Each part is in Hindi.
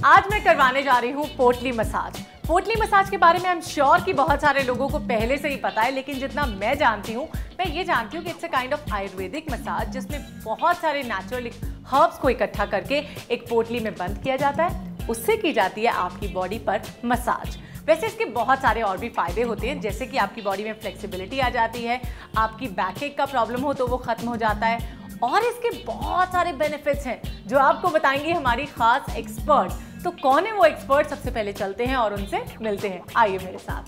आज मैं करवाने जा रही हूँ पोटली मसाज। पोटली मसाज के बारे में आई एम श्योर कि बहुत सारे लोगों को पहले से ही पता है, लेकिन जितना मैं जानती हूँ, मैं ये जानती हूँ कि it's a kind of ayurvedic massage जिसमें बहुत सारे नेचुरल हर्ब्स को इकट्ठा करके एक पोटली में बंद किया जाता है, उससे की जाती है आपकी बॉडी पर मसाज। वैसे इसके बहुत सारे और भी फायदे होते हैं, जैसे कि आपकी बॉडी में फ्लेक्सिबिलिटी आ जाती है, आपकी बैकएक का प्रॉब्लम हो तो वो खत्म हो जाता है, और इसके बहुत सारे बेनिफिट्स हैं जो आपको बताएंगी हमारी खास एक्सपर्ट। तो कौन है वो एक्सपर्ट, सबसे पहले चलते हैं और उनसे मिलते हैं। आइए मेरे साथ।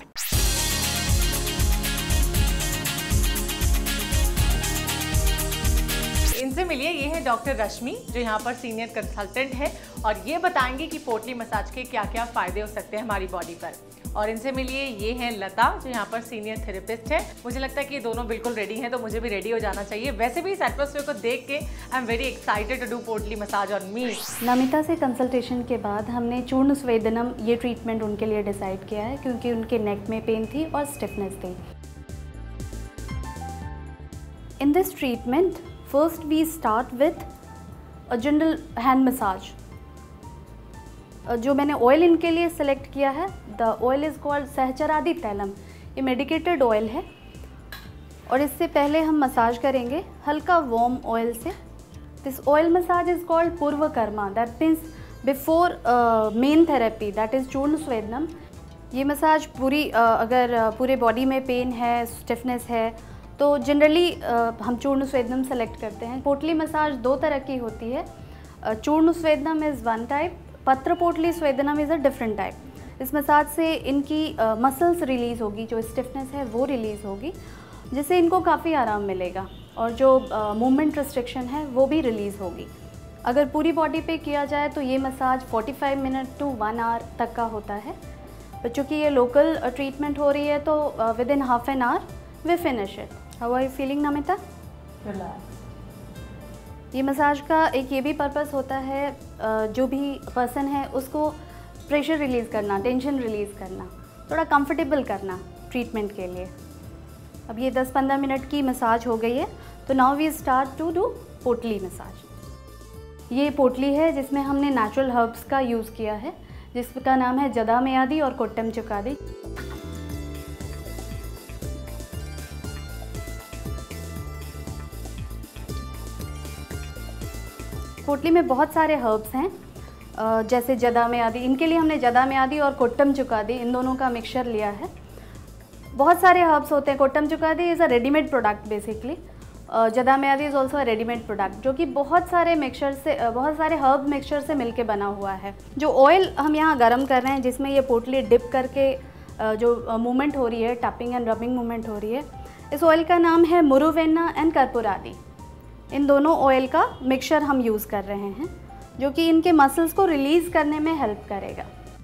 इनसे मिलिए। ये है डॉक्टर रश्मि, जो यहाँ पर सीनियर कंसल्टेंट है, और ये बताएंगे कि पोटली मसाज के क्या क्या फायदे हो सकते हैं हमारी बॉडी पर। और इनसे मिलिए, ये हैं लता, जो यहाँ पर सीनियर थेरेपिस्ट है। मुझे लगता है कि ये दोनों बिल्कुल रेडी हैं, तो मुझे भी रेडी हो जाना चाहिए। वैसे भी इस एटमॉस्फेयर को देख के I am very excited to do potli massage on me. Namita से कंसल्टेशन के बाद हमने चूर्ण स्वेदनम ये ट्रीटमेंट उनके लिए डिसाइड किया है, क्योंकि उनके नेक में पेन थी और स्टिफनेस थी। In this treatment first we start with a general hand massage. जो मैंने ऑयल इनके लिए सेलेक्ट किया है, the oil is called Sahacharadi thailam. ये मेडिकेटेड ऑयल है, और इससे पहले हम मसाज करेंगे हल्का वार्म ऑयल से। This oil massage is called purva karma, that means before main therapy, that is churna swedanam. ये मसाज अगर पूरे बॉडी में पेन है, स्टिफनेस है, तो जनरली हम चूर्ण स्वेदनम सेलेक्ट करते हैं। पोटली मसाज दो तरह की होती है। चूर्ण स्वेदनम is one type, patra potli swedanam is a different type. इस मसाज से इनकी मसल्स रिलीज़ होगी, जो स्टिफनेस है वो रिलीज़ होगी, जिससे इनको काफ़ी आराम मिलेगा, और जो मूवमेंट रिस्ट्रिक्शन है वो भी रिलीज़ होगी। अगर पूरी बॉडी पे किया जाए तो ये मसाज 45 मिनट टू 1 आवर तक का होता है। पर चूँकि ये लोकल ट्रीटमेंट हो रही है, तो with in half an hour we finish it. How are you feeling Namita? ये मसाज का एक ये भी पर्पस होता है, जो भी पर्सन है उसको प्रेशर रिलीज़ करना, टेंशन रिलीज़ करना, थोड़ा कंफर्टेबल करना ट्रीटमेंट के लिए। अब ये 10-15 मिनट की मसाज हो गई है, तो now we start to do potli massage. ये पोटली है जिसमें हमने नेचुरल हर्ब्स का यूज़ किया है, जिसका नाम है जदा मेयादी और कोट्टम चुकादी। पोटली में बहुत सारे हर्ब्स हैं, जैसे जदा मेयादी। इनके लिए हमने जदा मेयादी और कोट्टम चुकादी, इन दोनों का मिक्सचर लिया है। बहुत सारे हर्ब्स होते हैं। Kottam chukkadi is a readymade product basically. Jada mayadi is also a readymade product, जो कि बहुत सारे हर्ब मिक्सचर से मिलके बना हुआ है। जो ऑयल हम यहाँ गर्म कर रहे हैं, जिसमें ये पोटली डिप करके जो मूवमेंट हो रही है, टैपिंग एंड रबिंग मूवमेंट हो रही है, इस ऑयल का नाम है मुरुवेन्ना एंड कर्पूरादि। इन दोनों ऑयल का मिक्सचर हम यूज़ कर रहे हैं, जो कि इनके मसल्स को रिलीज़ करने में हेल्प करेगा।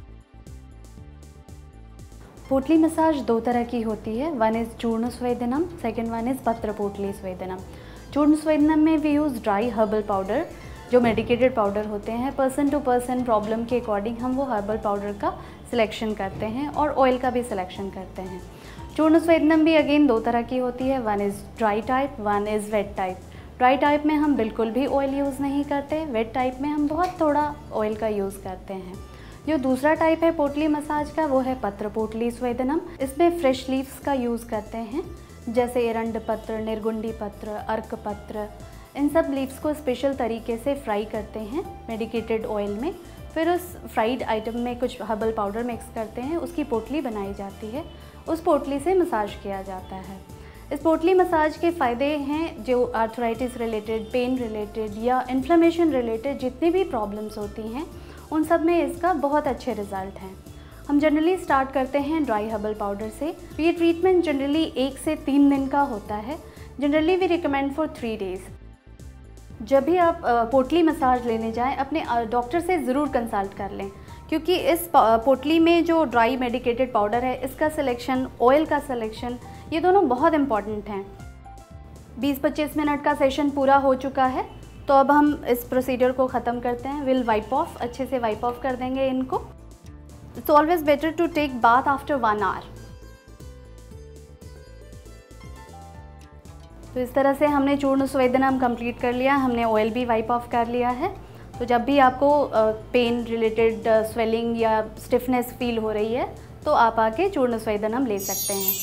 पोटली मसाज दो तरह की होती है, one is churna स्वेदनम, second one is पत्र पोटली स्वेदनम। चूर्ण स्वेदनम में we use dry herbal powder, जो मेडिकेटेड पाउडर होते हैं। पर्सन टू पर्सन प्रॉब्लम के अकॉर्डिंग हम वो हर्बल पाउडर का सिलेक्शन करते हैं, और ऑयल का भी सिलेक्शन करते हैं। चूर्ण स्वेदनम भी अगेन दो तरह की होती है, one is dry type, one is wet type. Dry type में हम बिल्कुल भी ऑयल यूज़ नहीं करते, वेट टाइप में हम बहुत थोड़ा ऑयल का यूज़ करते हैं। जो दूसरा टाइप है पोटली मसाज का, वो है पत्र पोटली स्वेदनम। इसमें फ्रेश लीव्स का यूज़ करते हैं, जैसे एरंड पत्र, निर्गुंडी पत्र, अर्क पत्र। इन सब लीव्स को स्पेशल तरीके से फ्राई करते हैं मेडिकेटेड ऑयल में, फिर उस फ्राइड आइटम में कुछ हर्बल पाउडर मिक्स करते हैं, उसकी पोटली बनाई जाती है, उस पोटली से मसाज किया जाता है। इस पोटली मसाज के फ़ायदे हैं, जो आर्थराइटिस रिलेटेड, पेन रिलेटेड या इन्फ्लेमेशन रिलेटेड जितनी भी प्रॉब्लम्स होती हैं, उन सब में इसका बहुत अच्छे रिजल्ट हैं। हम जनरली स्टार्ट करते हैं ड्राई हर्बल पाउडर से। ये ट्रीटमेंट जनरली 1 से 3 दिन का होता है। Generally we recommend for 3 days. जब भी आप पोटली मसाज लेने जाएं, अपने डॉक्टर से ज़रूर कंसल्ट कर लें, क्योंकि इस पोटली में जो ड्राई मेडिकेटेड पाउडर है, इसका सिलेक्शन, ऑयल का सिलेक्शन, ये दोनों बहुत इम्पॉर्टेंट हैं। 20-25 मिनट का सेशन पूरा हो चुका है, तो अब हम इस प्रोसीजर को ख़त्म करते हैं। विल वाइप ऑफ, अच्छे से वाइप ऑफ कर देंगे इनको। It's always better to take bath after 1 hour. तो इस तरह से हमने चूर्ण स्वेदनम कंप्लीट कर लिया, हमने ऑयल भी वाइप ऑफ कर लिया है। तो जब भी आपको पेन रिलेटेड स्वेलिंग या स्टिफनेस फील हो रही है तो आप आके चूर्ण स्वेदनम ले सकते हैं।